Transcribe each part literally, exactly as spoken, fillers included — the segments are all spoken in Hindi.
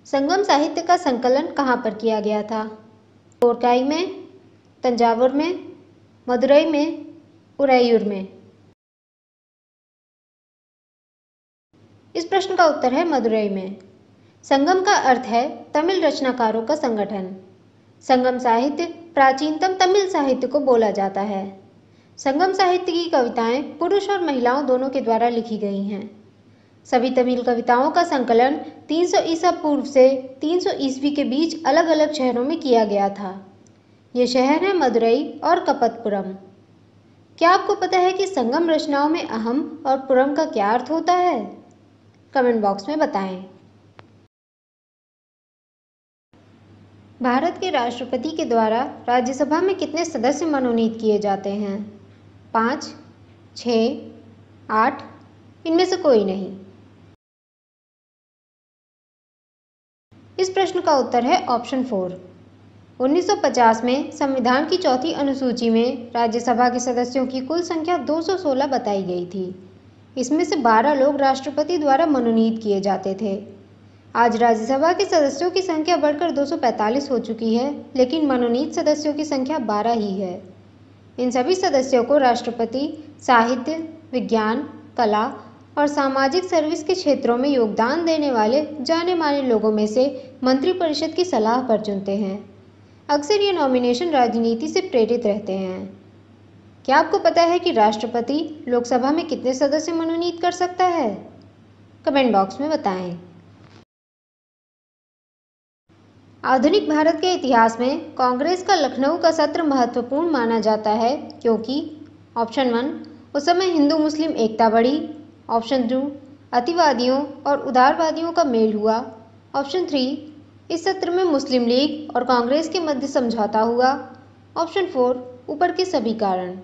संगम साहित्य का संकलन कहाँ पर किया गया था? कोरकाई में, तंजावुर में, मदुरई में, उरैयूर में। इस प्रश्न का उत्तर है मदुरई में। संगम का अर्थ है तमिल रचनाकारों का संगठन। संगम साहित्य प्राचीनतम तमिल साहित्य को बोला जाता है। संगम साहित्य की कविताएं पुरुष और महिलाओं दोनों के द्वारा लिखी गई हैं। सभी तमिल कविताओं का संकलन तीन सौ ईसा पूर्व से तीन सौ ईस्वी के बीच अलग अलग शहरों में किया गया था। ये शहर हैं मदुरई और कपतपुरम। क्या आपको पता है कि संगम रचनाओं में अहम और पुरम का क्या अर्थ होता है? कमेंट बॉक्स में बताएं। भारत के राष्ट्रपति के द्वारा राज्यसभा में कितने सदस्य मनोनीत किए जाते हैं? पाँच, छः, आठ, इनमें से कोई नहीं। इस प्रश्न का उत्तर है ऑप्शन फोर। उन्नीस सौ पचास में संविधान की चौथी अनुसूची में राज्यसभा के सदस्यों की कुल संख्या दो सौ सोलह बताई गई थी। इसमें से बारह लोग राष्ट्रपति द्वारा मनोनीत किए जाते थे। आज राज्यसभा के सदस्यों की संख्या बढ़कर दो सौ पैंतालीस हो चुकी है, लेकिन मनोनीत सदस्यों की संख्या बारह ही है। इन सभी सदस्यों को राष्ट्रपति साहित्य, विज्ञान, कला और सामाजिक सर्विस के क्षेत्रों में योगदान देने वाले जाने माने लोगों में से मंत्रिपरिषद की सलाह पर चुनते हैं। अक्सर ये नॉमिनेशन राजनीति से प्रेरित रहते हैं। क्या आपको पता है कि राष्ट्रपति लोकसभा में कितने सदस्य मनोनीत कर सकता है? कमेंट बॉक्स में बताएं। आधुनिक भारत के इतिहास में कांग्रेस का लखनऊ का सत्र महत्वपूर्ण माना जाता है क्योंकि ऑप्शन वन, उस समय हिंदू मुस्लिम एकता बढ़ी। ऑप्शन टू, अतिवादियों और उदारवादियों का मेल हुआ। ऑप्शन थ्री, इस सत्र में मुस्लिम लीग और कांग्रेस के मध्य समझौता हुआ। ऑप्शन फोर, ऊपर के सभी कारण।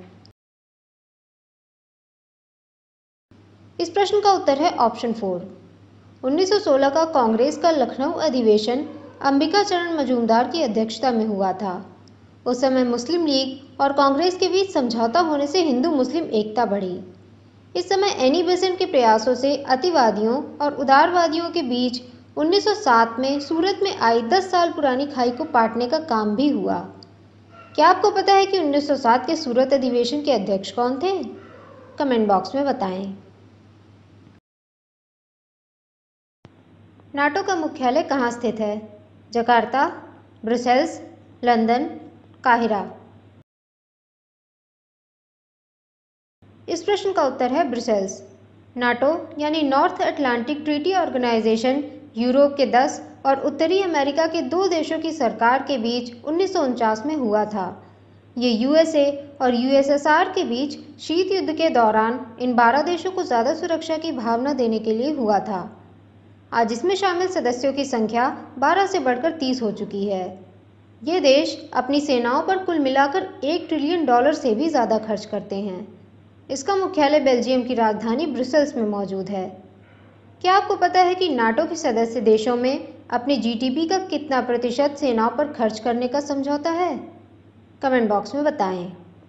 इस प्रश्न का उत्तर है ऑप्शन फोर। उन्नीस सौ सोलह का कांग्रेस का लखनऊ अधिवेशन अंबिका चरण मजूमदार की अध्यक्षता में हुआ था। उस समय मुस्लिम लीग और कांग्रेस के बीच समझौता होने से हिंदू मुस्लिम एकता बढ़ी। इस समय एनी बेसेंट के प्रयासों से अतिवादियों और उदारवादियों के बीच उन्नीस सौ सात में सूरत में आई दस साल पुरानी खाई को पाटने का काम भी हुआ। क्या आपको पता है कि उन्नीस सौ सात के सूरत अधिवेशन के अध्यक्ष कौन थे? कमेंट बॉक्स में बताएं। नाटो का मुख्यालय कहाँ स्थित है? जकार्ता, ब्रुसेल्स, लंदन, काहिरा। इस प्रश्न का उत्तर है ब्रुसेल्स। नाटो यानी North Atlantic Treaty Organization Europe के दस और उत्तरी अमेरिका के दो देशों की सरकार के बीच उन्नीस सौ उनचास में हुआ था। ये यूएसए और यूएसएसआर के बीच शीत युद्ध के दौरान इन बारह देशों को ज़्यादा सुरक्षा की भावना देने के लिए हुआ था। आज इसमें शामिल सदस्यों की संख्या बारह से बढ़कर तीस हो चुकी है। ये देश अपनी सेनाओं पर कुल मिलाकर एक ट्रिलियन डॉलर से भी ज़्यादा खर्च करते हैं। इसका मुख्यालय बेल्जियम की राजधानी ब्रुसेल्स में मौजूद है। क्या आपको पता है कि नाटो के सदस्य देशों में अपने जीडीपी का कितना प्रतिशत सेनाओं पर खर्च करने का समझौता है? कमेंट बॉक्स में बताएं।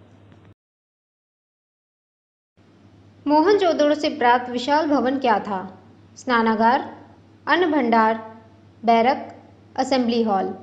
मोहनजोदड़ो से प्राप्त विशाल भवन क्या था? स्नानागार, अन्न भंडार, बैरक, असेंबली हॉल।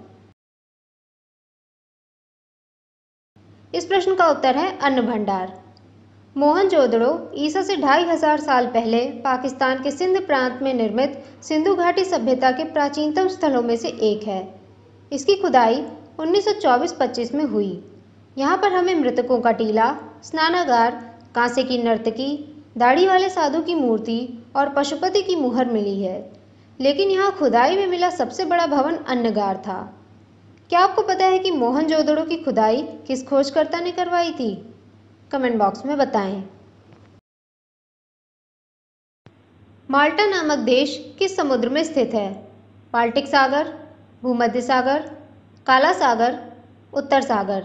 इस प्रश्न का उत्तर है अन्न भंडार। मोहनजोदड़ो ईसा से ढाई हजार साल पहले पाकिस्तान के सिंध प्रांत में निर्मित सिंधु घाटी सभ्यता के प्राचीनतम स्थलों में से एक है। इसकी खुदाई उन्नीस सौ चौबीस पच्चीस में हुई। यहाँ पर हमें मृतकों का टीला, स्नानागार, कांसे की नर्तकी, दाढ़ी वाले साधु की मूर्ति और पशुपति की मुहर मिली है। लेकिन यहाँ खुदाई में मिला सबसे बड़ा भवन अन्नगार था। क्या आपको पता है कि मोहनजोदड़ो की खुदाई किस खोजकर्ता ने करवाई थी? कमेंट बॉक्स में बताएं। माल्टा नामक देश किस समुद्र में स्थित है? बाल्टिक सागर, भूमध्य सागर, काला सागर, उत्तर सागर।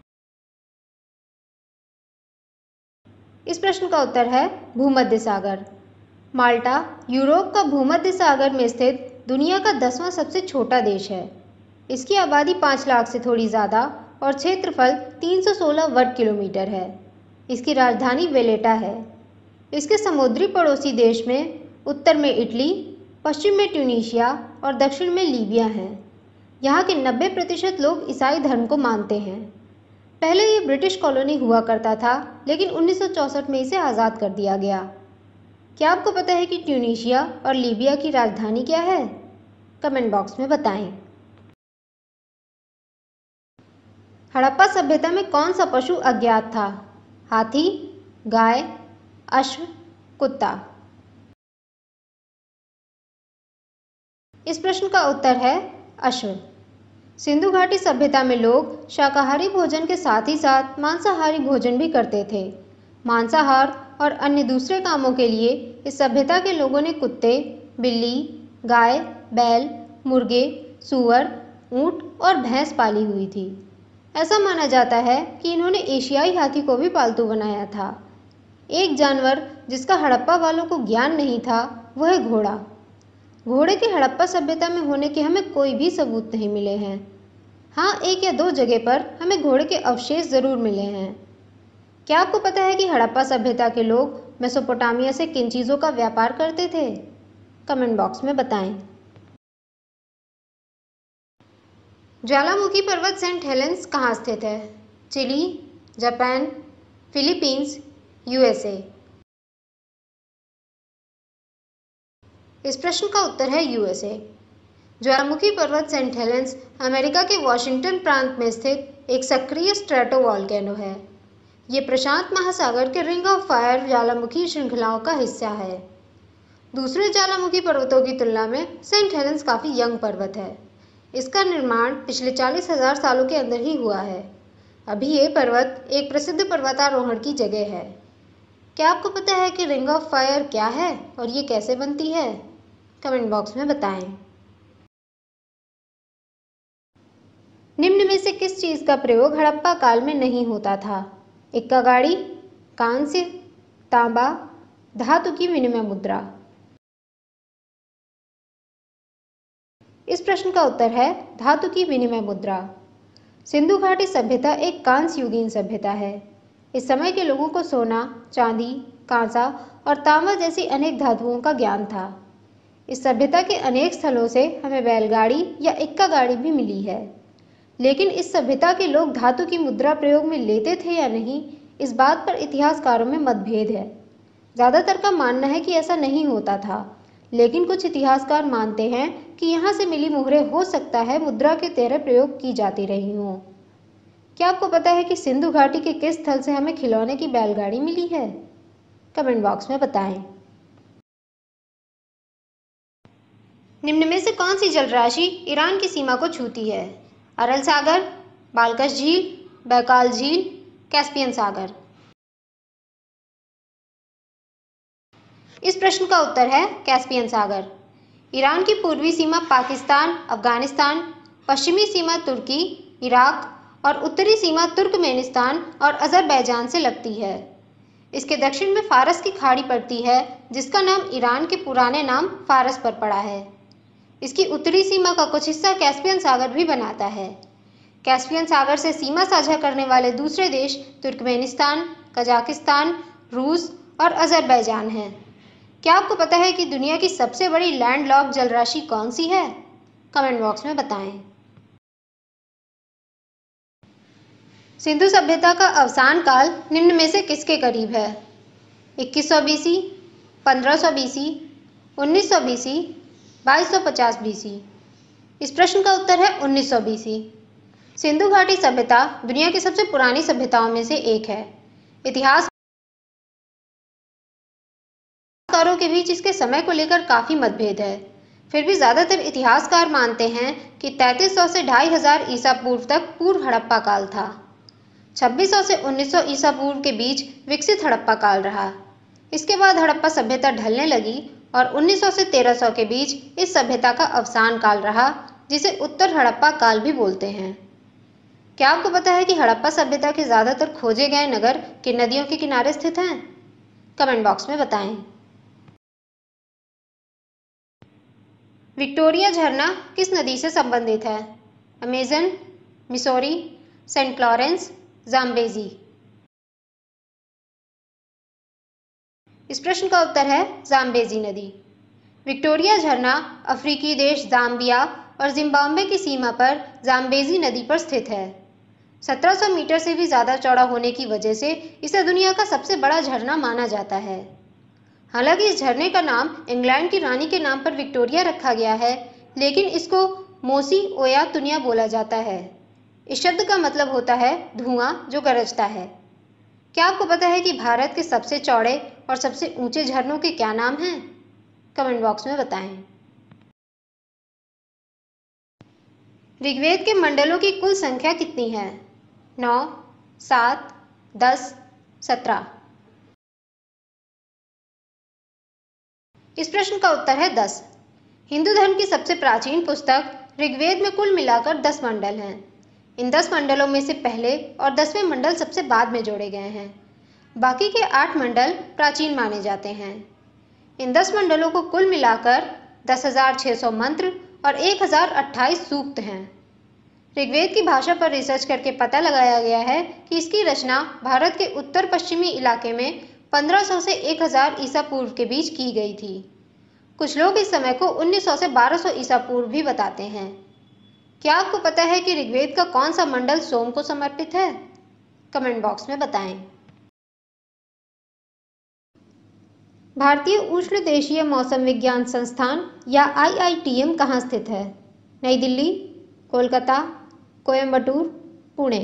इस प्रश्न का उत्तर है भूमध्य सागर। माल्टा यूरोप का भूमध्य सागर में स्थित दुनिया का दसवां सबसे छोटा देश है। इसकी आबादी पाँच लाख से थोड़ी ज़्यादा और क्षेत्रफल तीन सौ सोलह वर्ग किलोमीटर है। इसकी राजधानी वेलेटा है। इसके समुद्री पड़ोसी देश में उत्तर में इटली, पश्चिम में ट्यूनीशिया, और दक्षिण में लीबिया हैं। यहाँ के नब्बे प्रतिशत लोग ईसाई धर्म को मानते हैं। पहले ये ब्रिटिश कॉलोनी हुआ करता था, लेकिन उन्नीस सौ चौंसठ में इसे आज़ाद कर दिया गया। क्या आपको पता है कि ट्यूनीशिया और लीबिया की राजधानी क्या है? कमेंट बॉक्स में बताएं। हड़प्पा सभ्यता में कौन सा पशु अज्ञात था? हाथी, गाय, अश्व, कुत्ता। इस प्रश्न का उत्तर है अश्व। सिंधु घाटी सभ्यता में लोग शाकाहारी भोजन के साथ ही साथ मांसाहारी भोजन भी करते थे। मांसाहार और अन्य दूसरे कामों के लिए इस सभ्यता के लोगों ने कुत्ते, बिल्ली, गाय, बैल, मुर्गे, सूअर, ऊंट और भैंस पाली हुई थी। ऐसा माना जाता है कि इन्होंने एशियाई हाथी को भी पालतू बनाया था। एक जानवर जिसका हड़प्पा वालों को ज्ञान नहीं था वह है घोड़ा। घोड़े के हड़प्पा सभ्यता में होने के हमें कोई भी सबूत नहीं मिले हैं। हाँ, एक या दो जगह पर हमें घोड़े के अवशेष जरूर मिले हैं। क्या आपको पता है कि हड़प्पा सभ्यता के लोग मेसोपोटामिया से किन चीज़ों का व्यापार करते थे? कमेंट बॉक्स में बताएं। ज्वालामुखी पर्वत सेंट हेलेंस कहाँ स्थित है? Chile, Japan, Philippines, USA. इस प्रश्न का उत्तर है यूएसए। ज्वालामुखी पर्वत सेंट हेलेंस अमेरिका के वॉशिंगटन प्रांत में स्थित एक सक्रिय स्ट्रेटोवॉल्केनो है। ये प्रशांत महासागर के रिंग ऑफ फायर ज्वालामुखी श्रृंखलाओं का हिस्सा है। दूसरे ज्वालामुखी पर्वतों की तुलना में सेंट हेलेंस काफ़ी यंग पर्वत है। इसका निर्माण पिछले चालीस हजार सालों के अंदर ही हुआ है। अभी ये पर्वत एक प्रसिद्ध पर्वतारोहण की जगह है। क्या आपको पता है कि रिंग ऑफ फायर क्या है और ये कैसे बनती है? कमेंट बॉक्स में बताएं। निम्न में से किस चीज़ का प्रयोग हड़प्पा काल में नहीं होता था? इक्का गाड़ी, कांस्य, तांबा, धातु की विनिमय मुद्रा। इस प्रश्न का उत्तर है धातु की विनिमय मुद्रा। सिंधु घाटी सभ्यता एक कांस्य युगीन सभ्यता है। इस समय के लोगों को सोना, चांदी, कांसा और तांबा जैसी अनेक धातुओं का ज्ञान था। इस सभ्यता के अनेक स्थलों से हमें बैलगाड़ी या इक्का गाड़ी भी मिली है। लेकिन इस सभ्यता के लोग धातु की मुद्रा प्रयोग में लेते थे या नहीं, इस बात पर इतिहासकारों में मतभेद है। ज़्यादातर का मानना है कि ऐसा नहीं होता था, लेकिन कुछ इतिहासकार मानते हैं कि यहाँ से मिली मोहरें हो सकता है मुद्रा के तरह प्रयोग की जाती रही हों। क्या आपको पता है कि सिंधु घाटी के किस स्थल से हमें खिलौने की बैलगाड़ी मिली है? कमेंट बॉक्स में बताएं। निम्न में से कौन सी जलराशि ईरान की सीमा को छूती है? अरल सागर, बाल्कश झील, बैकाल झील, कैस्पियन सागर। इस प्रश्न का उत्तर है कैस्पियन सागर। ईरान की पूर्वी सीमा पाकिस्तान, अफगानिस्तान, पश्चिमी सीमा तुर्की, इराक और उत्तरी सीमा तुर्कमेनिस्तान और अजरबैजान से लगती है। इसके दक्षिण में फारस की खाड़ी पड़ती है, जिसका नाम ईरान के पुराने नाम फारस पर पड़ा है। इसकी उत्तरी सीमा का कुछ हिस्सा कैस्पियन सागर भी बनाता है। कैस्पियन सागर से सीमा साझा करने वाले दूसरे देश तुर्कमेनिस्तान, कजाकिस्तान, रूस और अजरबैजान हैं। क्या आपको पता है कि दुनिया की सबसे बड़ी लैंडलॉक जलराशि कौन सी है? कमेंट बॉक्स में बताएं। सिंधु सभ्यता का अवसान काल निम्न में से किसके करीब है? इक्कीस सौ बीसी, पंद्रह सौ बीसी, उन्नीस सौ बीसी, बाईस सौ पचास बीसी। इस प्रश्न का उत्तर है उन्नीस सौ बीसी। सिंधु घाटी सभ्यता दुनिया की सबसे पुरानी सभ्यताओं में से एक है। इतिहासकारों के बीच इसके समय को लेकर काफी मतभेद है। फिर भी ज्यादातर इतिहासकार मानते हैं कि तैंतीस सौ से ढाई हजार ईसा पूर्व तक पूर्व हड़प्पा काल था। छब्बीस सौ से उन्नीस सौ ईसा पूर्व के बीच विकसित हड़प्पा काल रहा। इसके बाद हड़प्पा सभ्यता ढलने लगी और उन्नीस सौ से तेरह सौ के बीच इस सभ्यता का अवसान काल रहा, जिसे उत्तर हड़प्पा काल भी बोलते हैं। क्या आपको पता है कि हड़प्पा सभ्यता के ज्यादातर खोजे गए नगर किन नदियों के किनारे स्थित हैं? कमेंट बॉक्स में बताएं। विक्टोरिया झरना किस नदी से संबंधित है? Amazon, Missouri, Saint Lawrence, Zambezi. इस प्रश्न का उत्तर है जाम्बेजी नदी। विक्टोरिया झरना अफ्रीकी देश जाम्बिया और जिम्बाब्वे की सीमा पर जाम्बेजी नदी पर स्थित है। सत्रह सौ मीटर से भी ज़्यादा चौड़ा होने की वजह से इसे दुनिया का सबसे बड़ा झरना माना जाता है। हालांकि इस झरने का नाम इंग्लैंड की रानी के नाम पर विक्टोरिया रखा गया है, लेकिन इसको मोसी ओया तुनिया बोला जाता है। इस शब्द का मतलब होता है धुआं जो गरजता है। क्या आपको पता है कि भारत के सबसे चौड़े और सबसे ऊंचे झरनों के क्या नाम हैं? कमेंट बॉक्स में बताएं। ऋग्वेद के मंडलों की कुल संख्या कितनी है? नौ, सात, दस, सत्रह। इस प्रश्न का उत्तर है दस। हिंदू धर्म की सबसे प्राचीन पुस्तक ऋग्वेद में कुल मिलाकर दस मंडल हैं। इन दस मंडलों में से पहले और दसवें मंडल सबसे बाद में जोड़े गए हैं। बाकी के आठ मंडल प्राचीन माने जाते हैं। इन दस मंडलों को कुल मिलाकर दस हजार छः सौ मंत्र और एक हजार अट्ठाईस सूक्त हैं। ऋग्वेद की भाषा पर रिसर्च करके पता लगाया गया है कि इसकी रचना भारत के उत्तर पश्चिमी इलाके में पंद्रह सौ से एक हजार ईसा पूर्व के बीच की गई थी। कुछ लोग इस समय को उन्नीस सौ से बारह सौ ईसा पूर्व भी बताते हैं। क्या आपको पता है कि ऋग्वेद का कौन सा मंडल सोम को समर्पित है? कमेंट बॉक्स में बताएं। भारतीय उष्णदेशीय मौसम विज्ञान संस्थान या आई आई टी एम कहाँ स्थित है? नई दिल्ली, कोलकाता, कोयम्बटूर, पुणे।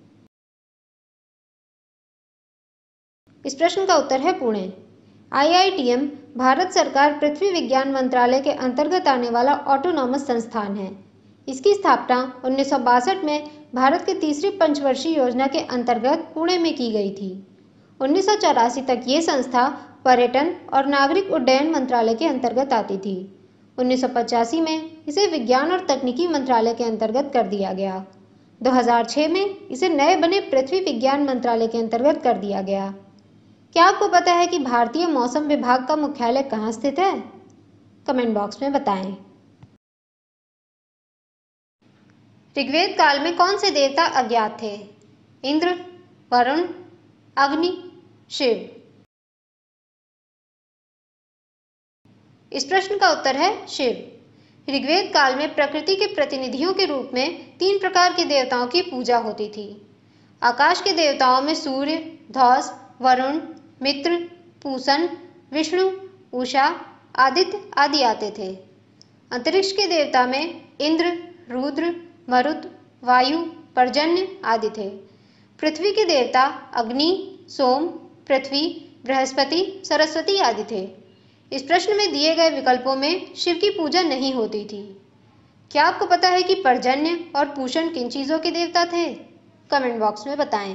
इस प्रश्न का उत्तर है Pune. I I T M Bharat सरकार पृथ्वी विज्ञान मंत्रालय के अंतर्गत आने वाला ऑटोनॉमस संस्थान है। इसकी स्थापना उन्नीस सौ बासठ में भारत के तीसरी पंचवर्षीय योजना के अंतर्गत पुणे में की गई थी। उन्नीस सौ चौरासी तक ये संस्था पर्यटन और नागरिक उड्डयन मंत्रालय के अंतर्गत आती थी। उन्नीस सौ पचासी में इसे विज्ञान और तकनीकी मंत्रालय के अंतर्गत कर दिया गया। दो हज़ार छह में इसे नए बने पृथ्वी विज्ञान मंत्रालय के अंतर्गत कर दिया गया। क्या आपको पता है कि भारतीय मौसम विभाग का मुख्यालय कहाँ स्थित है? कमेंट बॉक्स में बताएं। ऋग्वेद काल में कौन से देवता अज्ञात थे? इंद्र, वरुण, अग्नि, शिव। इस प्रश्न का उत्तर है शिव। ऋग्वेद काल में प्रकृति के प्रतिनिधियों के रूप में तीन प्रकार के देवताओं की पूजा होती थी। आकाश के देवताओं में सूर्य, ध्वज, वरुण, मित्र, पूषण, विष्णु, उषा, आदित्य आदि आते थे। अंतरिक्ष के देवता में इंद्र, रुद्र, मरुत, वायु, पर्जन्य आदि थे। पृथ्वी के देवता अग्नि, सोम, पृथ्वी, बृहस्पति, सरस्वती आदि थे। इस प्रश्न में दिए गए विकल्पों में शिव की पूजा नहीं होती थी। क्या आपको पता है कि पर्जन्य और पूषण किन चीजों के देवता थे? कमेंट बॉक्स में बताएं।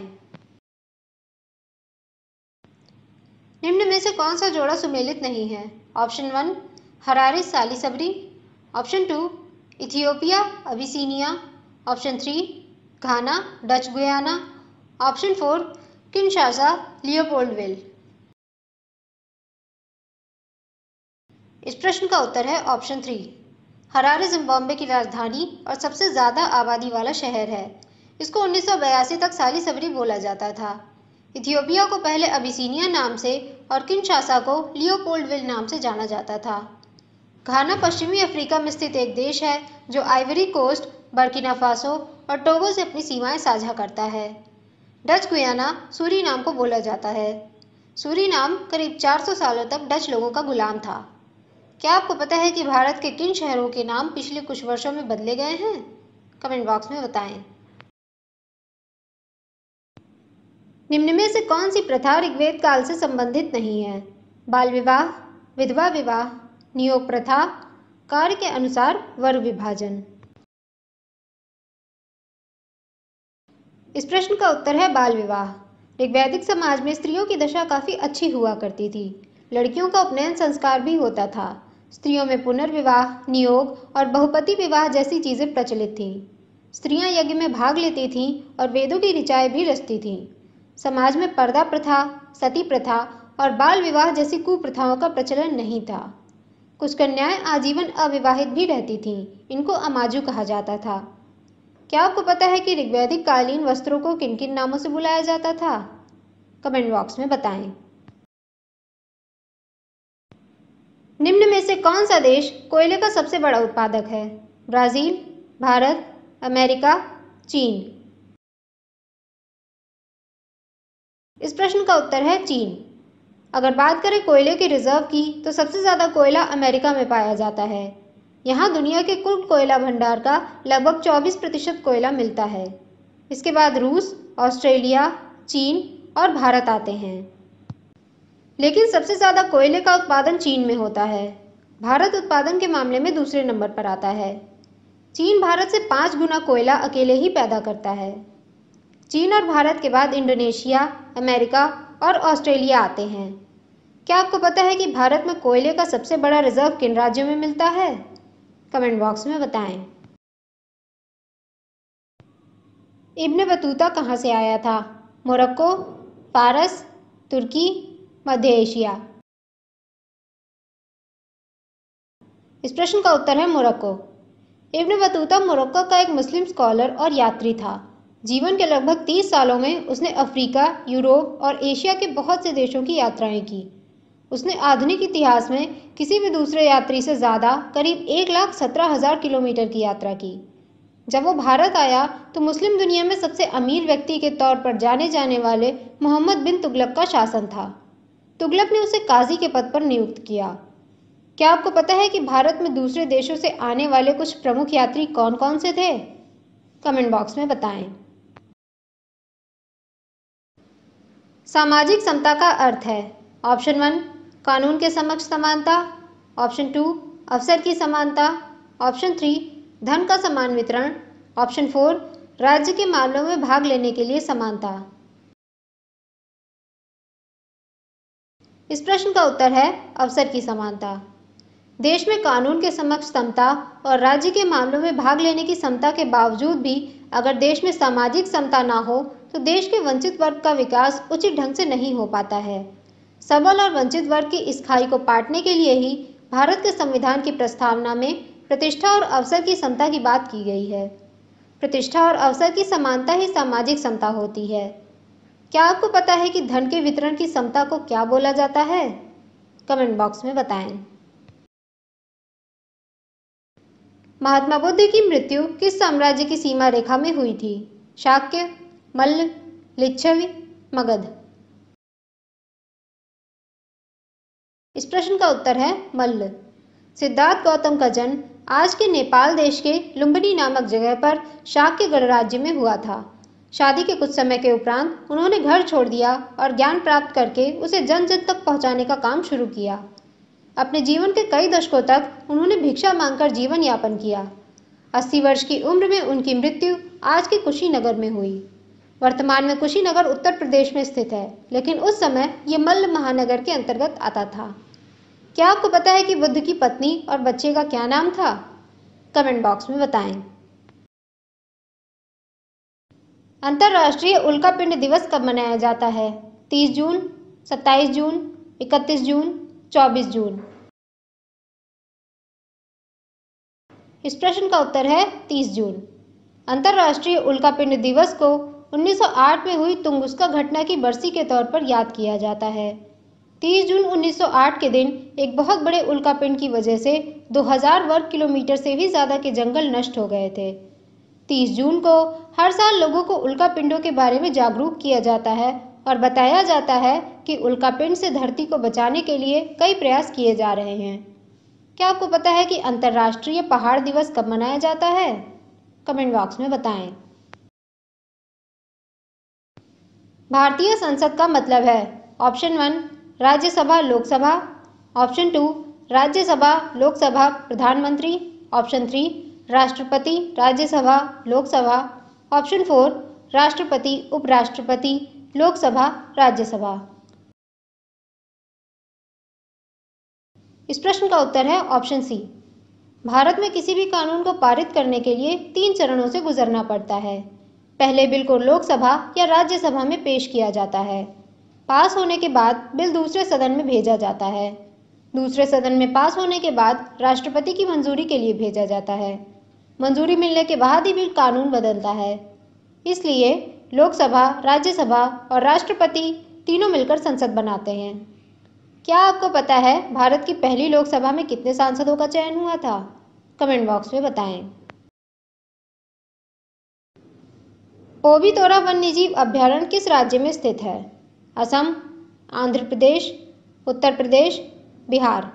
निम्न में से कौन सा जोड़ा सुमेलित नहीं है? Option one Harare Salisbury, option two Ethiopia Abyssinia, option three Ghana Dutch Guyana, option four Kinshasa Leopoldville. इस प्रश्न का उत्तर है ऑप्शन थ्री। हरारे जिम्बाब्वे की राजधानी और सबसे ज्यादा आबादी वाला शहर है। इसको उन्नीस सौ बयासी तक सालिसबरी बोला जाता था। इथियोपिया को पहले अबिसिनिया नाम से और किनशासा को लियोपोल्डविल नाम से जाना जाता था। घाना पश्चिमी अफ्रीका में स्थित एक देश है जो आइवरी कोस्ट, बर्किना फासो और टोगो से अपनी सीमाएं साझा करता है। डच गुयाना सूरीनाम को बोला जाता है। सूरीनाम करीब चार सौ सालों तक डच लोगों का गुलाम था। क्या आपको पता है कि भारत के किन शहरों के नाम पिछले कुछ वर्षों में बदले गए हैं? कमेंट बॉक्स में बताएं। निम्न में से कौन सी प्रथा ऋग्वेद काल से संबंधित नहीं है? बाल विवाह, विधवा विवाह, नियोग प्रथा, कार्य के अनुसार वर्ग विभाजन। इस प्रश्न का उत्तर है बाल विवाह। ऋग्वैदिक समाज में स्त्रियों की दशा काफी अच्छी हुआ करती थी। लड़कियों का उपनयन संस्कार भी होता था। स्त्रियों में पुनर्विवाह, नियोग और बहुपति विवाह जैसी चीजें प्रचलित थीं। स्त्रियां यज्ञ में भाग लेती थीं और वेदों की ऋचाएं भी रचती थीं। समाज में पर्दा प्रथा, सती प्रथा और बाल विवाह जैसी कुप्रथाओं का प्रचलन नहीं था। कुछ कन्याएं आजीवन अविवाहित भी रहती थीं। इनको अमाजु कहा जाता था। क्या आपको पता है कि ऋग्वैदिक कालीन वस्त्रों को किन किन नामों से बुलाया जाता था? कमेंट बॉक्स में बताएं। निम्न में से कौन सा देश कोयले का सबसे बड़ा उत्पादक है? ब्राज़ील, भारत, अमेरिका, चीन। इस प्रश्न का उत्तर है चीन। अगर बात करें कोयले के रिजर्व की, तो सबसे ज़्यादा कोयला अमेरिका में पाया जाता है। यहाँ दुनिया के कुल कोयला भंडार का लगभग चौबीस प्रतिशत कोयला मिलता है। इसके बाद रूस, ऑस्ट्रेलिया, चीन और भारत आते हैं। लेकिन सबसे ज़्यादा कोयले का उत्पादन चीन में होता है। भारत उत्पादन के मामले में दूसरे नंबर पर आता है। चीन भारत से पाँच गुना कोयला अकेले ही पैदा करता है। चीन और भारत के बाद इंडोनेशिया, अमेरिका और ऑस्ट्रेलिया आते हैं। क्या आपको पता है कि भारत में कोयले का सबसे बड़ा रिजर्व किन राज्यों में मिलता है? कमेंट बॉक्स में बताएं। इब्न बतूता कहाँ से आया था? मोरक्को, फारस, तुर्की, मध्य एशिया। इस प्रश्न का उत्तर है मोरक्को। इब्न बतूता मोरक्को का एक मुस्लिम स्कॉलर और यात्री था। जीवन के लगभग तीस सालों में उसने अफ्रीका, यूरोप और एशिया के बहुत से देशों की यात्राएं की। उसने आधुनिक इतिहास में किसी भी दूसरे यात्री से ज़्यादा करीब एक लाख सत्रह हज़ार किलोमीटर की यात्रा की। जब वो भारत आया तो मुस्लिम दुनिया में सबसे अमीर व्यक्ति के तौर पर जाने जाने वाले मोहम्मद बिन तुगलक का शासन था। तुगलक ने उसे काजी के पद पर नियुक्त किया। क्या आपको पता है कि भारत में दूसरे देशों से आने वाले कुछ प्रमुख यात्री कौन कौन से थे? कमेंट बॉक्स में बताएं। सामाजिक समता का अर्थ है ऑप्शन वन कानून के समक्ष समानता, ऑप्शन टू अवसर की समानता, ऑप्शन थ्री धन का समान वितरण, ऑप्शन फोर राज्य के मामलों में भाग लेने के लिए समानता। इस प्रश्न का उत्तर है अवसर की समानता। देश में कानून के समक्ष समता और राज्य के मामलों में भाग लेने की समता के बावजूद भी अगर देश में सामाजिक समता ना हो तो देश के वंचित वर्ग का विकास उचित ढंग से नहीं हो पाता है। सबल और वंचित वर्ग की इस खाई को पाटने के लिए ही भारत के संविधान की प्रस्तावना में प्रतिष्ठा और अवसर की समता की बात की गई है। प्रतिष्ठा और अवसर की समानता ही सामाजिक समता होती है। क्या आपको पता है कि धन के वितरण की समता को क्या बोला जाता है? कमेंट बॉक्स में बताएं। महात्मा बुद्ध की मृत्यु किस साम्राज्य की सीमा रेखा में हुई थी? शाक्य, मल्ल, लिच्छवी, मगध। इस प्रश्न का उत्तर है मल्ल। सिद्धार्थ गौतम का जन्म आज के नेपाल देश के लुम्बिनी नामक जगह पर शाक्य गणराज्य में हुआ था। शादी के कुछ समय के उपरांत उन्होंने घर छोड़ दिया और ज्ञान प्राप्त करके उसे जन जन तक पहुंचाने का काम शुरू किया। अपने जीवन के कई दशकों तक उन्होंने भिक्षा मांगकर जीवन यापन किया। अस्सी वर्ष की उम्र में उनकी मृत्यु आज के कुशीनगर में हुई। वर्तमान में कुशीनगर उत्तर प्रदेश में स्थित है, लेकिन उस समय ये मल्ल महानगर के अंतर्गत आता था। क्या आपको पता है कि बुद्ध की पत्नी और बच्चे का क्या नाम था? कमेंट बॉक्स में बताएं। अंतर्राष्ट्रीय उल्कापिंड दिवस कब मनाया जाता है? तीस जून, सत्ताईस जून, इकतीस जून, चौबीस जून। इस प्रश्न का उत्तर है तीस जून। अंतर्राष्ट्रीय उल्कापिंड दिवस को उन्नीस सौ आठ में हुई तुंगुस्का घटना की बरसी के तौर पर याद किया जाता है। तीस जून उन्नीस सौ आठ के दिन एक बहुत बड़े उल्कापिंड की वजह से दो हज़ार वर्ग किलोमीटर से भी ज़्यादा के जंगल नष्ट हो गए थे। तीस जून को हर साल लोगों को उल्कापिंडों के बारे में जागरूक किया जाता है और बताया जाता है कि उल्कापिंड से धरती को बचाने के लिए कई प्रयास किए जा रहे हैं। क्या आपको पता है कि अंतर्राष्ट्रीय पहाड़ दिवस कब मनाया जाता है? कमेंट बॉक्स में बताएं। भारतीय संसद का मतलब है option one Rajya Sabha Lok Sabha, option two Rajya Sabha Lok Sabha प्रधानमंत्री, ऑप्शन थ्री राष्ट्रपति राज्यसभा लोकसभा, ऑप्शन फोर राष्ट्रपति उपराष्ट्रपति लोकसभा राज्यसभा। इस प्रश्न का उत्तर है ऑप्शन सी। भारत में किसी भी कानून को पारित करने के लिए तीन चरणों से गुजरना पड़ता है। पहले बिल को लोकसभा या राज्यसभा में पेश किया जाता है। पास होने के बाद बिल दूसरे सदन में भेजा जाता है। दूसरे सदन में पास होने के बाद राष्ट्रपति की मंजूरी के लिए भेजा जाता है। मंजूरी मिलने के बाद ही बिल कानून बदलता है। इसलिए लोकसभा, राज्यसभा और राष्ट्रपति तीनों मिलकर संसद बनाते हैं। क्या आपको पता है भारत की पहली लोकसभा में कितने सांसदों का चयन हुआ था? कमेंट बॉक्स में बताएं। पोबीतोरा वन्यजीव अभयारण्य किस राज्य में स्थित है? असम, आंध्र प्रदेश, उत्तर प्रदेश, बिहार।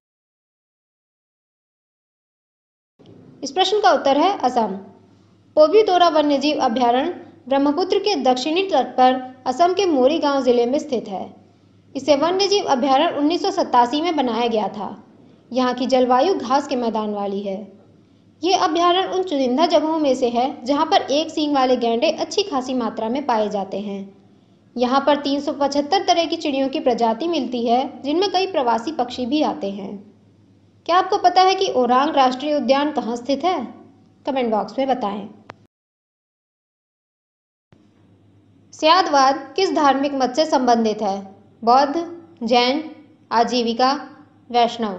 इस प्रश्न का उत्तर है असम। पोबीतोरा वन्यजीव अभयारण्य ब्रह्मपुत्र के दक्षिणी तट पर असम के मोरीगांव जिले में स्थित है। इसे वन्यजीव अभयारण्य उन्नीस सौ सत्तासी में बनाया गया था। यहाँ की जलवायु घास के मैदान वाली है। ये अभयारण्य उन चुनिंदा जगहों में से है जहाँ पर एक सींग वाले गैंडे अच्छी खासी मात्रा में पाए जाते हैं। यहाँ पर तीन सौ पचहत्तर तरह की चिड़ियों की प्रजाति मिलती है, जिनमें कई प्रवासी पक्षी भी आते हैं। क्या आपको पता है कि ओरांग राष्ट्रीय उद्यान कहाँ स्थित है? कमेंट बॉक्स में बताएं। स्यादवाद किस धार्मिक मत से संबंधित है? बौद्ध, जैन, आजीविका, वैष्णव।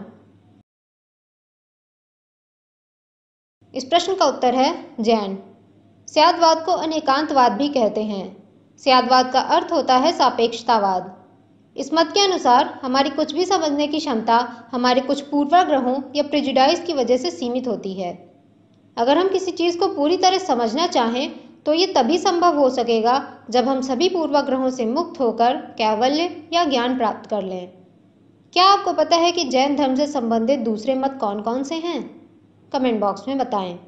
इस प्रश्न का उत्तर है जैन। स्यादवाद को अनेकांतवाद भी कहते हैं। स्यादवाद का अर्थ होता है सापेक्षतावाद। इस मत के अनुसार हमारी कुछ भी समझने की क्षमता हमारे कुछ पूर्वाग्रहों या प्रेजुडाइज की वजह से सीमित होती है। अगर हम किसी चीज़ को पूरी तरह समझना चाहें तो ये तभी संभव हो सकेगा जब हम सभी पूर्वाग्रहों से मुक्त होकर कैवल्य या ज्ञान प्राप्त कर लें। क्या आपको पता है कि जैन धर्म से संबंधित दूसरे मत कौन कौन से हैं? कमेंट बॉक्स में बताएं।